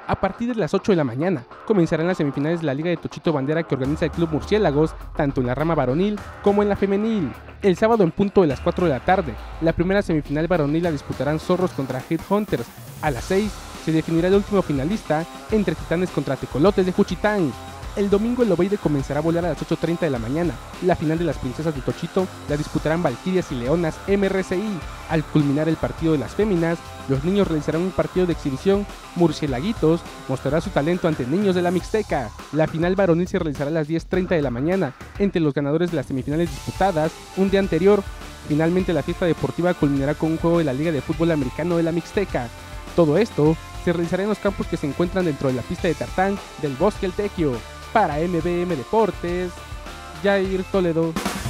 A partir de las 8 de la mañana, comenzarán las semifinales de la Liga de Tochito Bandera que organiza el Club Murciélagos, tanto en la rama varonil como en la femenil. El sábado en punto de las 4 de la tarde, la primera semifinal varonil la disputarán Zorros contra Headhunters. A las 6 se definirá el último finalista entre Titanes contra Tecolotes de Juchitán. El domingo el Obeide comenzará a volar a las 8:30 de la mañana. La final de las princesas de Tochito la disputarán Valquirias y Leonas MRCI. Al culminar el partido de las féminas, los niños realizarán un partido de exhibición. Murcielaguitos mostrará su talento ante niños de la Mixteca. La final varonil se realizará a las 10:30 de la mañana entre los ganadores de las semifinales disputadas un día anterior. Finalmente la fiesta deportiva culminará con un juego de la Liga de Fútbol Americano de la Mixteca. Todo esto se realizará en los campos que se encuentran dentro de la pista de tartán del Bosque El Tequio. Para MBM Deportes, Jair Toledo.